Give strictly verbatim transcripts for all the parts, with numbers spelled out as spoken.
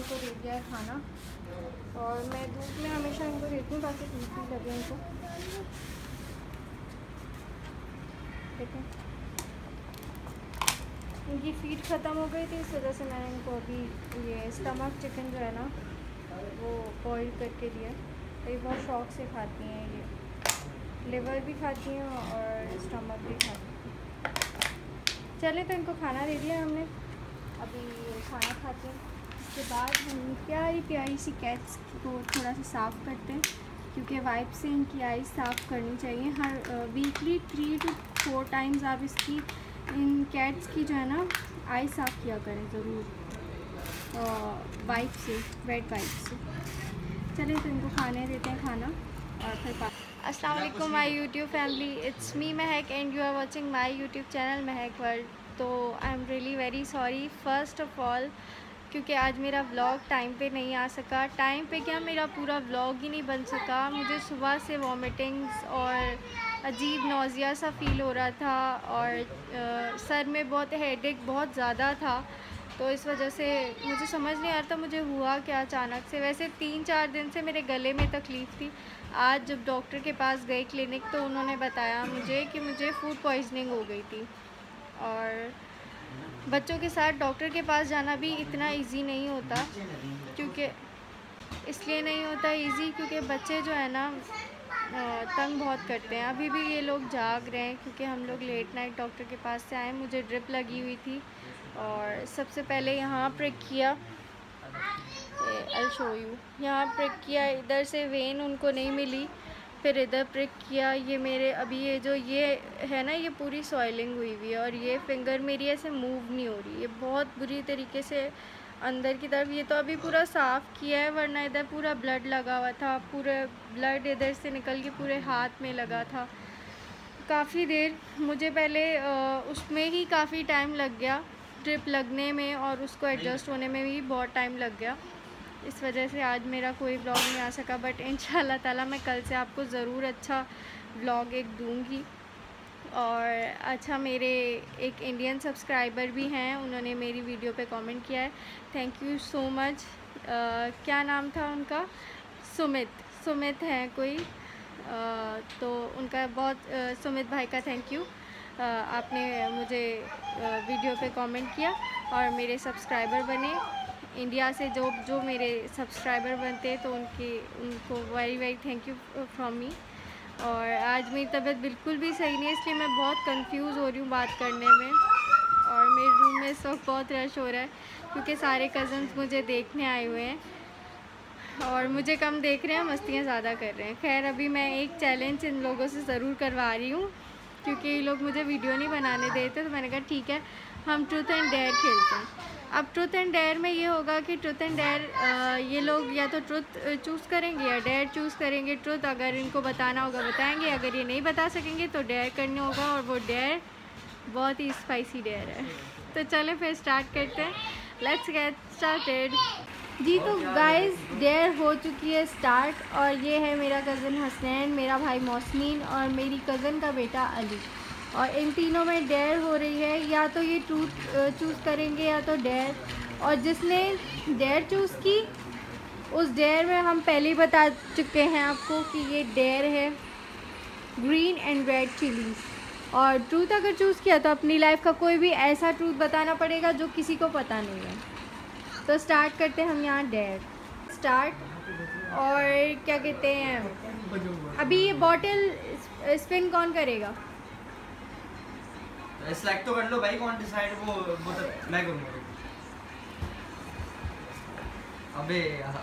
इनको दे दिया है खाना, और मैं धूप में हमेशा इनको देती हूँ ताकि धूप नहीं लगे इनको। देखें इनकी फीड ख़त्म हो गई थी, इस वजह से मैंने इनको अभी ये स्टमक चिकन जो है ना वो बॉईल करके दिया। तो ये बहुत शौक़ से खाती हैं, ये लिवर भी खाती हैं और स्टमक भी खाती हैं। चले तो इनको खाना दे दिया हमने, अभी खाना खाते हैं। उसके बाद हम प्यारी प्यारी सी कैट्स को थोड़ा सा साफ़ करते हैं, क्योंकि वाइप से इनकी आइज़ साफ़ करनी चाहिए। हर weekly three two four times आप इसकी इन कैट्स की जो है ना आइज़ साफ़ किया करें ज़रूर, वाइप से, वेट वाइप से। चलिए तो इनको खाने देते हैं खाना और फिर अस्सलाम वालेकुम my YouTube family, it's me Mehak and you are watching my YouTube channel Mehak world. तो I am really very sorry first of all, क्योंकि आज मेरा व्लॉग टाइम पे नहीं आ सका। टाइम पे क्या, मेरा पूरा व्लॉग ही नहीं बन सका। मुझे सुबह से वॉमिटिंग्स और अजीब नौजिया सा फ़ील हो रहा था, और आ, सर में बहुत हेडेक बहुत ज़्यादा था। तो इस वजह से मुझे समझ नहीं आ रहा था मुझे हुआ क्या अचानक से। वैसे तीन चार दिन से मेरे गले में तकलीफ़ थी। आज जब डॉक्टर के पास गई क्लिनिक, तो उन्होंने बताया मुझे कि मुझे फ़ूड पॉइज़निंग हो गई थी। और बच्चों के साथ डॉक्टर के पास जाना भी इतना इजी नहीं होता, क्योंकि इसलिए नहीं होता इजी क्योंकि बच्चे जो है ना तंग बहुत करते हैं। अभी भी ये लोग जाग रहे हैं, क्योंकि हम लोग लेट नाइट डॉक्टर के पास से आए। मुझे ड्रिप लगी हुई थी, और सबसे पहले यहाँ प्रिक किया, आई शो यू, यहाँ प्रिक किया। इधर से वेन उनको नहीं मिली, फिर इधर प्रिक किया। ये मेरे अभी ये जो ये है ना, ये पूरी सॉइलिंग हुई हुई है, और ये फिंगर मेरी ऐसे मूव नहीं हो रही, ये बहुत बुरी तरीके से अंदर की तरफ। ये तो अभी पूरा साफ़ किया है, वरना इधर पूरा ब्लड लगा हुआ था। पूरे ब्लड इधर से निकल के पूरे हाथ में लगा था काफ़ी देर। मुझे पहले उसमें ही काफ़ी टाइम लग गया, ड्रिप लगने में और उसको एडजस्ट होने में भी बहुत टाइम लग गया। इस वजह से आज मेरा कोई व्लॉग नहीं आ सका, बट इंशाल्लाह ताला मैं कल से आपको ज़रूर अच्छा व्लॉग एक दूँगी। और अच्छा, मेरे एक इंडियन सब्सक्राइबर भी हैं, उन्होंने मेरी वीडियो पे कमेंट किया है, थैंक यू सो मच। क्या नाम था उनका? सुमित, सुमित हैं कोई, आ, तो उनका बहुत आ, सुमित भाई का थैंक यू। आ, आपने मुझे आ, वीडियो पे कमेंट किया और मेरे सब्सक्राइबर बने। इंडिया से जो जो मेरे सब्सक्राइबर बनते हैं, तो उनके उनको very very thank you from me. और आज मेरी तबीयत बिल्कुल भी सही नहीं है, इसलिए मैं बहुत कंफ्यूज हो रही हूँ बात करने में। और मेरे रूम में इस वक्त बहुत रश हो रहा है, क्योंकि सारे कज़न्स मुझे देखने आए हुए हैं, और मुझे कम देख रहे हैं, मस्तियाँ ज़्यादा कर रहे हैं। खैर, अभी मैं एक चैलेंज इन लोगों से ज़रूर करवा रही हूँ, क्योंकि ये लोग मुझे वीडियो नहीं बनाने देते। तो मैंने कहा ठीक है, हम ट्रूथ एंड डेयर खेलते हैं। अब ट्रूथ एंड डेयर में ये होगा कि ट्रूथ एंड डेयर ये लोग या तो ट्रूथ चूज़ करेंगे या डेयर चूज़ करेंगे। ट्रूथ अगर इनको बताना होगा बताएंगे, अगर ये नहीं बता सकेंगे तो डेयर करना होगा, और वो डेयर बहुत ही स्पाइसी डेयर है। तो चले फिर स्टार्ट करते हैं, लेट्स गेट स्टार्टेड। जी तो गाइस, डेयर हो चुकी है स्टार्ट, और ये है मेरा कज़न हसनैन, मेरा भाई मौसमीन और मेरी कज़न का बेटा अली। और इन तीनों में डेयर हो रही है, या तो ये ट्रूथ चूज़ करेंगे या तो डेयर। और जिसने डेयर चूज़ की, उस डेयर में हम पहले ही बता चुके हैं आपको कि ये डेयर है ग्रीन एंड रेड चिलीज़। और ट्रूथ अगर चूज़ किया तो अपनी लाइफ का कोई भी ऐसा ट्रूथ बताना पड़ेगा जो किसी को पता नहीं है। तो स्टार्ट करते हैं हम यहाँ डेयर स्टार्ट। और क्या कहते हैं, अभी ये बॉटल स्पिन कौन करेगा? सेलेक्ट तो कर लो भाई, कौन डिसाइड, वो वो तो मैं करूँगा। अबे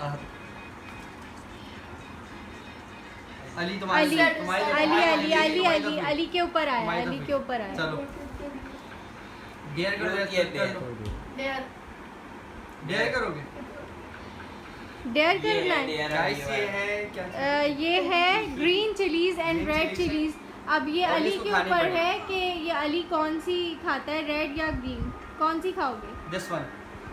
अली तुम्हारी अली अली अली अली अली अली के ऊपर आया, अली के ऊपर आया। चलो डेयर करो, डेयर डेयर करोगे, डेयर करना है। गाइस ये है क्या? ये है green chillies and red chillies. अब ये अली के ऊपर है कि ये अली कौन सी खाता है, रेड या ग्रीन, कौन सी खाओगे? This one.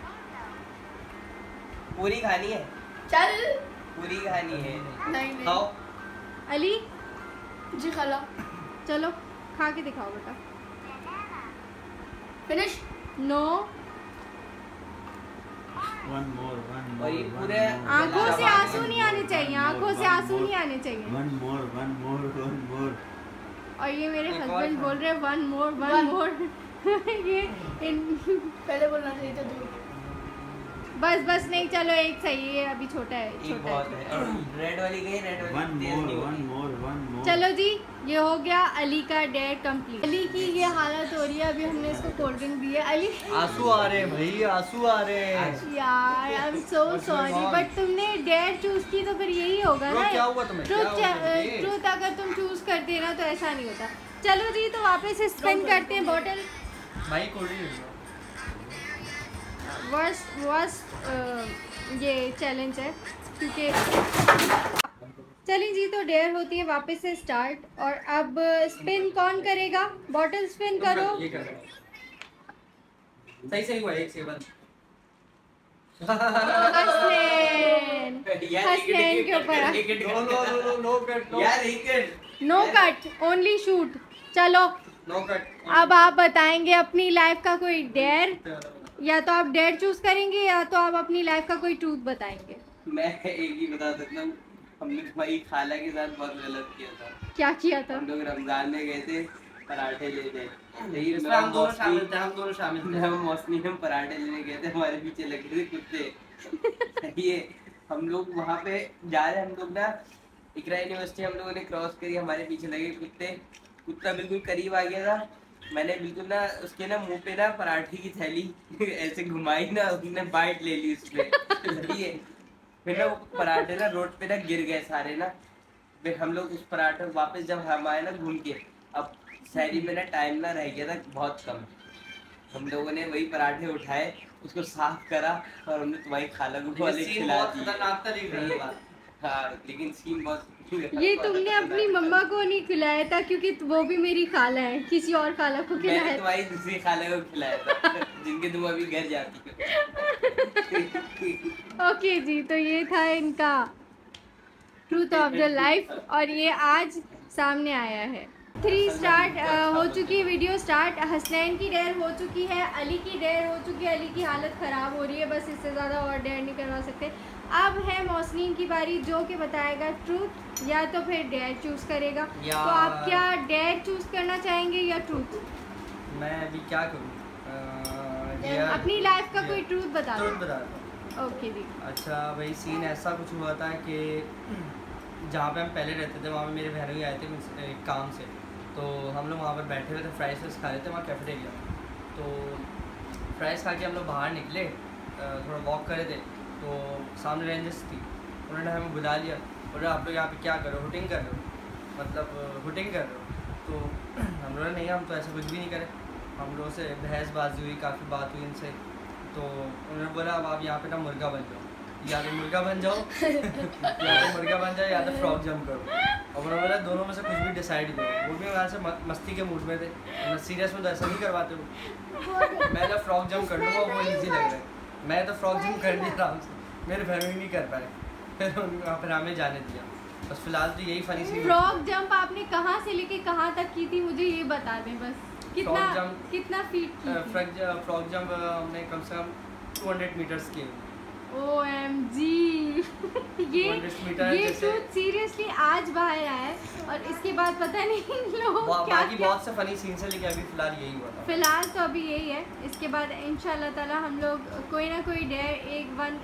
पूरी खानी है, चल पूरी खानी है। नहीं नहीं खाओ। अली जी खाला, चलो खा के दिखाओ बेटा। Finish. No One more, one more, और ये one पूरे more. आंखों से आंसू नहीं आने चाहिए, आंखों से आंसू नहीं आने चाहिए। One more, one more, one more. और ये मेरे एक और हस्बैंड था। बोल रहे हैं one more one One. More ये इन पहले बोलना चाहिए था दो। बस बस नहीं, चलो एक सही है, अभी छोटा है, एक छोटा बहुत है। है। रेड वाली गई, रेड वाली One तेज more, नहीं one होगी। more, one more. चलो जी, ये हो गया अली का डेयर कंप्लीट। अली की ये हालत हो रही है, अभी हमने इसको कोल्ड ड्रिंक दी है। अली आंसू आ रहे हैं भाई, आंसू आ रहे हैं। यार I am so sorry, but तुमने डेयर चूज की तो फिर यही होगा Bro, ना। क्या हुआ तुम्हें? क्या हुआ तुम्हें? ट्रूथ अगर तुम चूज करते ना तो ऐसा नहीं होता। चलो जी, तो वापस स्पिन करते हैं बॉटल। भाई कोल्ड ड्रिंक वर्स्ट वर्स्ट ये चैलेंज है, क्योंकि चलिए जी, तो डेयर होती है वापस से स्टार्ट। और अब स्पिन कौन करेगा? बॉटल स्पिन करो। ये कर सही सही हुआ, एक सेकंड। हसनैन यार, हसनैन के ऊपर no no no no cut, no यार wicket. No cut, only shoot. चलो नो कट। अब आप बताएंगे अपनी लाइफ का कोई डेयर, या तो आप डेयर चूज करेंगे या तो आप अपनी लाइफ का कोई ट्रूथ बताएंगे। मैं एक ही बता सकता हूँ, हमने तुम्हारी खाला के साथ बहुत गलत किया था। क्या किया था? हम लोग रमजान में गए थे पराठे लेने। लेकिन इसमें हम दोनों मौसमी- शामिल थे, हम दोनों शामिल थे। हम मौसमी हम पराठे लेने गए थे, हमारे पीछे लगे थे कुत्ते। ये हम लोग वहाँ पे जा रहे, हम लोग ना इकरा यूनिवर्सिटी हम लोगों ने क्रॉस करी, हमारे पीछे लगे कुत्ते। कुत्ता बिल्कुल करीब आ गया था, मैंने बिल्कुल ना उसके ना मुंह पे ना पराठे की थैली ऐसे घुमाई ना, उसने बाइट ले ली उसमें। ठीक है, फिर ना वो पराठे ना रोड पे ना गिर गए सारे ना। फिर हम लोग उस पराठे वापस जब हम आए ना घूम के, अब शहरी में ना टाइम ना रह गया था बहुत कम, हम लोगों ने वही पराठे उठाए, उसको साफ करा और हमने तुम्हारी खाला को वाले सीन खिला बहुत दी। खतरनाक था, देख रही है बात। हाँ, लेकिन सीन बहुत ये तुमने अपनी मम्मा को नहीं खिलाया था, क्योंकि वो भी मेरी खाला है, किसी और खाला को मैंने खिलाया था। तुम्हारी दूसरी खाला को खिलाया था जिनके तुम अभी घर जाती हो। ओके जी, तो ये था इनका ट्रूथ ऑफ द लाइफ, और ये आज सामने आया है। थ्री स्टार्ट हो चुकी है वीडियो स्टार्ट। हसनैन की डेयर हो चुकी है, अली की डेयर हो चुकी है। अली की हालत ख़राब हो रही है, बस इससे ज़्यादा और डेयर नहीं करवा सकते। अब है मौसनीन की बारी, जो कि बताएगा ट्रूथ या तो फिर डेयर चूज़ करेगा। तो यार। आप क्या डेयर चूज़ करना चाहेंगे या ट्रूथ? मैं अभी क्या करूँ? अह, यार, अपनी लाइफ का कोई ट्रूथ बता ट्रूथ दो। बता दो। ओके जी। अच्छा भाई, सीन ऐसा कुछ हुआ था कि जहाँ पे हम पहले रहते थे वहाँ पे मेरे बहनों ही आए थे मीन्स एक काम से, तो हम लोग वहाँ पर बैठे हुए थे, फ्राइज राइस खा रहे थे वहाँ कैफेटेरिया। तो फ्राइज खा के हम लोग बाहर निकले, थोड़ा वॉक कर रहे थे, तो सामने रेंजर्स थी, उन्होंने हमें बुला लिया, बोला आप लोग यहाँ पे क्या कर रहे हो, हुटिंग कर रहे हो, मतलब हुटिंग कर रहे हो। तो हम लोग नहीं, हम तो ऐसा कुछ भी नहीं करें। हम लोगों से बहसबाजी हुई, काफ़ी बात हुई इनसे, तो उन्होंने बोला अब आप यहाँ पे ना मुर्गा बन जाओ, या तो मुर्गा बन जाओ या तो मुर्गा बन जाओ या तो फ्रॉक जंप करो। और उन्होंने बोला दोनों में से कुछ भी डिसाइड करो। वो भी वहाँ से म- मस्ती के मूड में थे, मैं सीरियस में तो ऐसा नहीं करवाते हो। मैं तो फ्रॉक जंप कर लूँगा, वो ईजी लग रहा है, मैं तो फ्रॉक जंप कर लिया आराम से, मेरे बहन भी नहीं कर पाए। फिर वहाँ पर हमें जाने दिया। बस फिलहाल तो यही फनी सीन। फ्रॉक जंप आपने कहाँ से लेके कहाँ तक की थी, मुझे ये बता दें बस। कितना Frog jump, कितना फीट की थी? फ्रॉक फ्रॉक जंप हमने कम से कम टू हंड्रेड मीटर्स किए। ओ एम जी ये दो सौ मीटर ये जैसे- ट्रूथ सीरियसली आज बाहर आया है, और इसके बाद पता नहीं लोग बा, क्या बाकी क्या। बहुत से फनी सीन से, लेकिन अभी फिलहाल यही हुआ था। फिलहाल तो अभी यही है, इसके बाद इंशाल्लाह ताला हम लोग कोई ना कोई डेयर एक वन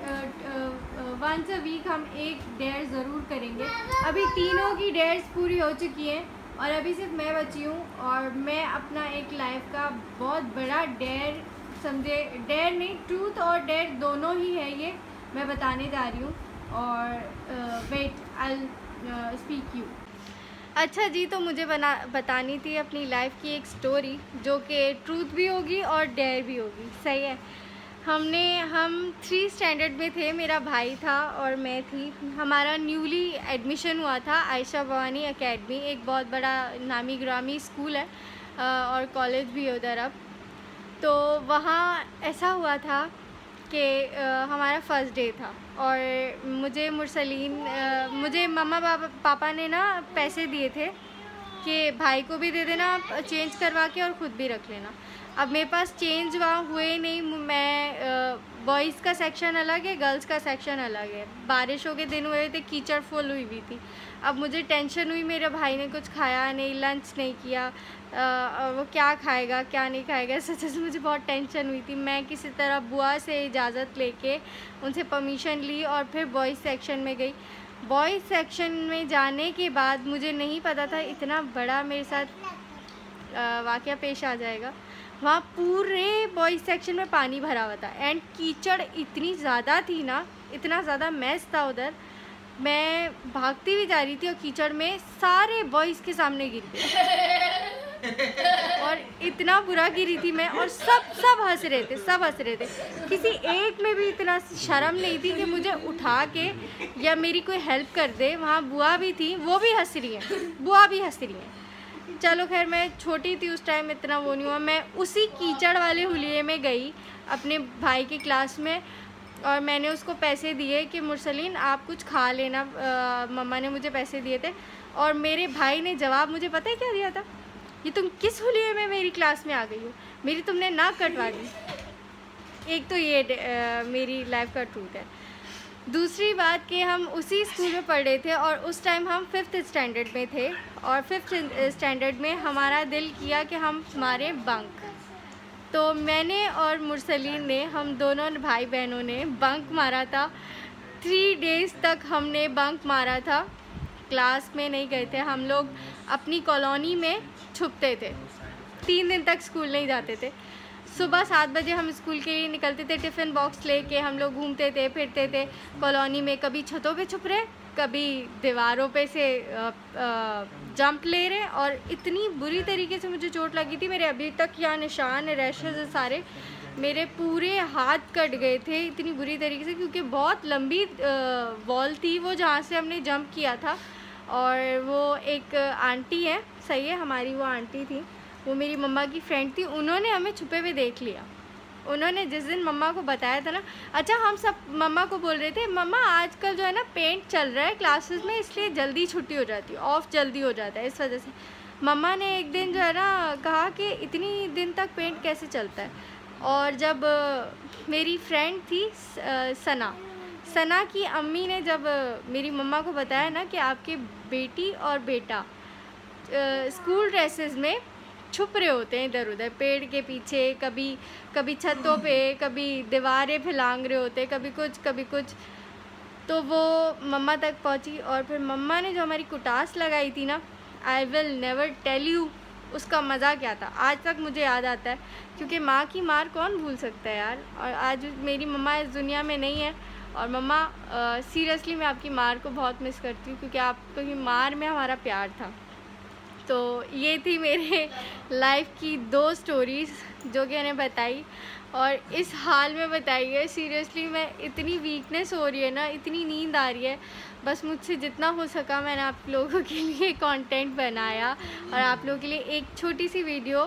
वंस अ वीक हम एक डेयर ज़रूर करेंगे। अभी तीनों की डेयर्स पूरी हो चुकी हैं और अभी सिर्फ मैं बची हूँ, और मैं अपना एक लाइफ का बहुत बड़ा डेयर समझे, डेयर नहीं ट्रूथ और डेयर दोनों ही है ये मैं बताने जा रही हूँ। और वेट आई स्पीक यू। अच्छा जी, तो मुझे बना बतानी थी अपनी लाइफ की एक स्टोरी, जो कि ट्रूथ भी होगी और डेयर भी होगी, सही है। हमने हम थ्री स्टैंडर्ड में थे, मेरा भाई था और मैं थी। हमारा न्यूली एडमिशन हुआ था आयशा भवानी एकेडमी, एक बहुत बड़ा नामी ग्रामी स्कूल है और कॉलेज भी है उधर अब। तो वहाँ ऐसा हुआ था कि हमारा फ़र्स्ट डे था, और मुझे मुरसलीन मुझे मम्मा पापा पापा ने ना पैसे दिए थे कि भाई को भी दे देना, चेंज करवा के और ख़ुद भी रख लेना। अब मेरे पास चेंज वहाँ हुए नहीं। मैं बॉयज़ का सेक्शन अलग है, गर्ल्स का सेक्शन अलग है। बारिशों के दिन हुए थे, कीचड़ फुल हुई हुई थी। अब मुझे टेंशन हुई, मेरे भाई ने कुछ खाया नहीं, लंच नहीं किया, आ, वो क्या खाएगा क्या नहीं खाएगा, सच से मुझे बहुत टेंशन हुई थी। मैं किसी तरह बुआ से इजाज़त लेके उनसे परमिशन ली और फिर बॉयज़ सेक्शन में गई। बॉयज़ सेक्शन में जाने के बाद मुझे नहीं पता था इतना बड़ा मेरे साथ वाक़या पेश आ जाएगा। वहाँ पूरे बॉयज़ सेक्शन में पानी भरा हुआ था एंड कीचड़ इतनी ज़्यादा थी ना, इतना ज़्यादा मैस था उधर। मैं भागती भी जा रही थी और कीचड़ में सारे बॉयज़ के सामने गिर गई और इतना बुरा गिरी थी मैं, और सब सब हंस रहे थे, सब हंस रहे थे। किसी एक में भी इतना शर्म नहीं थी कि मुझे उठा के या मेरी कोई हेल्प कर दे। वहाँ बुआ भी थी, वो भी हंस रही हैं, बुआ भी हंस रही हैं। चलो खैर, मैं छोटी थी उस टाइम, इतना वो नहीं हुआ। मैं उसी कीचड़ वाले हुलिये में गई अपने भाई की क्लास में और मैंने उसको पैसे दिए कि मुरसलीन आप कुछ खा लेना, मम्मा ने मुझे पैसे दिए थे। और मेरे भाई ने जवाब मुझे पता है क्या दिया था, ये तुम किस हुलिये में मेरी क्लास में आ गई हो, मेरी तुमने नाक कटवा दी। एक तो ये आ, मेरी लाइफ का ट्रूथ है। दूसरी बात कि हम उसी स्कूल में पढ़ रहे थे और उस टाइम हम फिफ्थ स्टैंडर्ड में थे और फिफ्थ स्टैंडर्ड में हमारा दिल किया कि हम मारे बंक। तो मैंने और मुरसलीन ने, हम दोनों भाई बहनों ने बंक मारा था। थ्री डेज़ तक हमने बंक मारा था, क्लास में नहीं गए थे हम लोग, अपनी कॉलोनी में छुपते थे। तीन दिन तक स्कूल नहीं जाते थे। सुबह सात बजे हम स्कूल के लिए निकलते थे, टिफ़िन बॉक्स लेके हम लोग घूमते थे फिरते थे कॉलोनी में। कभी छतों पे छुप रहे, कभी दीवारों पे से जंप ले रहे। और इतनी बुरी तरीके से मुझे चोट लगी थी, मेरे अभी तक यहाँ निशान रैशेज सारे, मेरे पूरे हाथ कट गए थे इतनी बुरी तरीके से, क्योंकि बहुत लंबी वॉल थी वो जहाँ से हमने जंप किया था। और वो एक आंटी है, सही है, हमारी वो आंटी थी, वो मेरी मम्मा की फ्रेंड थी, उन्होंने हमें छुपे हुए देख लिया। उन्होंने जिस दिन मम्मा को बताया था ना, अच्छा हम सब मम्मा को बोल रहे थे, मम्मा आजकल जो है ना पेंट चल रहा है क्लासेस में, इसलिए जल्दी छुट्टी हो जाती है, ऑफ जल्दी हो जाता है, इस वजह से। मम्मा ने एक दिन जो है ना कहा कि इतनी दिन तक पेंट कैसे चलता है। और जब मेरी फ्रेंड थी सना, सना की अम्मी ने जब मेरी मम्मा को बताया ना कि आपके बेटी और बेटा स्कूल ड्रेसेस में छुप रहे होते हैं इधर उधर पेड़ के पीछे, कभी कभी छतों पे, कभी दीवारें फैलांग रहे होते, कभी कुछ कभी कुछ, तो वो मम्मा तक पहुंची। और फिर मम्मा ने जो हमारी कुटास लगाई थी ना, I will never tell you उसका मज़ा क्या था। आज तक मुझे याद आता है, क्योंकि माँ की मार कौन भूल सकता है यार। और आज मेरी मम्मा इस दुनिया में नहीं है। और मम्मा सीरियसली मैं आपकी मार को बहुत मिस करती हूँ, क्योंकि आपकी मार में हमारा प्यार था। तो ये थी मेरे लाइफ की दो स्टोरीज़ जो कि मैंने बताई और इस हाल में बताई है। सीरियसली मैं, इतनी वीकनेस हो रही है ना, इतनी नींद आ रही है, बस मुझसे जितना हो सका मैंने आप लोगों के लिए कंटेंट बनाया और आप लोगों के लिए एक छोटी सी वीडियो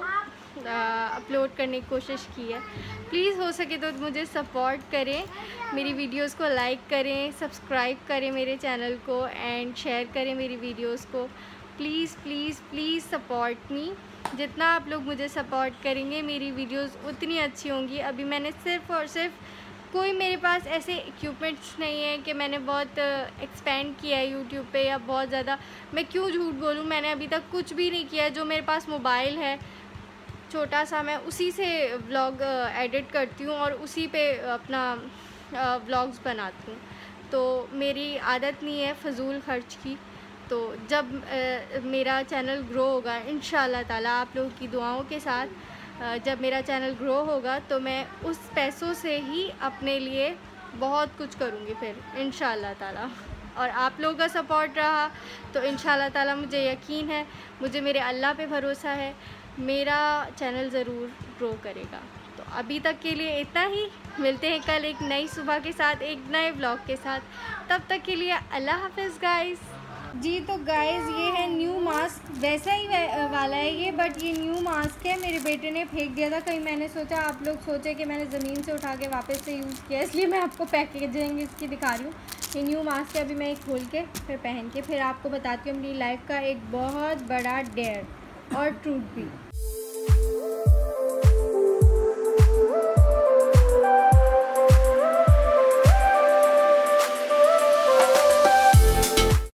अपलोड करने की कोशिश की है। प्लीज़ हो सके तो मुझे सपोर्ट करें, मेरी वीडियोस को लाइक करें, सब्सक्राइब करें मेरे चैनल को एंड शेयर करें मेरी वीडियोस को। Please please please support me. जितना आप लोग मुझे सपोर्ट करेंगे मेरी वीडियोस उतनी अच्छी होंगी। अभी मैंने सिर्फ़ और सिर्फ, कोई मेरे पास ऐसे इक्विपमेंट्स नहीं है कि मैंने बहुत एक्सपेंड किया है यूट्यूब पे या बहुत ज़्यादा, मैं क्यों झूठ बोलूँ, मैंने अभी तक कुछ भी नहीं किया। जो मेरे पास मोबाइल है छोटा सा, मैं उसी से व्लॉग एडिट करती हूँ और उसी पे अपना व्लॉग्स बनाती हूँ। तो मेरी आदत नहीं है फ़जूल खर्च की। तो जब आ, मेरा चैनल ग्रो होगा इंशाल्लाह ताला, आप लोगों की दुआओं के साथ, आ, जब मेरा चैनल ग्रो होगा तो मैं उस पैसों से ही अपने लिए बहुत कुछ करूँगी फिर इंशाल्लाह ताला। और आप लोगों का सपोर्ट रहा तो इंशाल्लाह ताला, मुझे यकीन है, मुझे मेरे अल्लाह पे भरोसा है, मेरा चैनल ज़रूर ग्रो करेगा। तो अभी तक के लिए इतना ही, मिलते हैं कल एक नई सुबह के साथ, एक नए व्लॉग के साथ। तब तक के लिए अल्लाह हाफ़िज़ गाइस। जी तो गाइस, ये है न्यू मास्क, वैसा ही वाला है ये, बट ये न्यू मास्क है, मेरे बेटे ने फेंक दिया था कहीं। मैंने सोचा आप लोग सोचे कि मैंने ज़मीन से उठा के वापस से यूज़ किया, इसलिए मैं आपको पैकेजिंग इसकी दिखा रही हूँ। ये न्यू मास्क है, अभी मैं एक खोल के फिर पहन के फिर आपको बताती हूँ अपनी लाइफ का एक बहुत बड़ा डेयर और ट्रूथ भी।